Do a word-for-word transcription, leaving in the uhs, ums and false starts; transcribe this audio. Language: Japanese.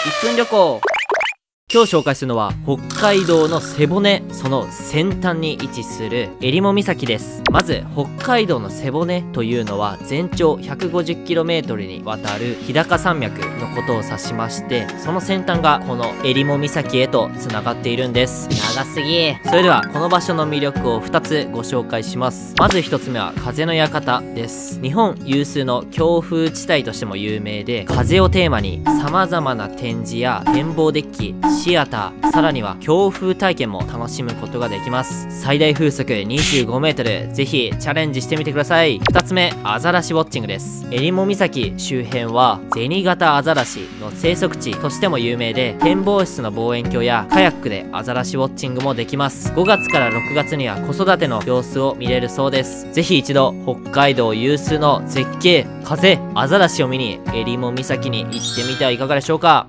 いっぷん旅行。今日紹介するのは北海道の背骨、その先端に位置する襟裳岬です。まず北海道の背骨というのは全長 ひゃくごじゅっキロメートル にわたる日高山脈のことを指しまして、その先端がこの襟裳岬へとつながっているんです。長すぎ。それではこの場所の魅力をふたつご紹介します。まずひとつめは風の館です。日本有数の強風地帯としても有名で、風をテーマに様々な展示や展望デッキ、シアター、さらには強風体験も楽しむことができます。最大風速にじゅうごメートル、ぜひチャレンジしてみてください。ふたつめ、アザラシウォッチングです。襟裳岬周辺は銭形アザラシの生息地としても有名で、展望室の望遠鏡やカヤックでアザラシウォッチングもできます。ごがつからろくがつには子育ての様子を見れるそうです。ぜひ一度北海道有数の絶景、風、アザラシを見に襟裳岬に行ってみてはいかがでしょうか。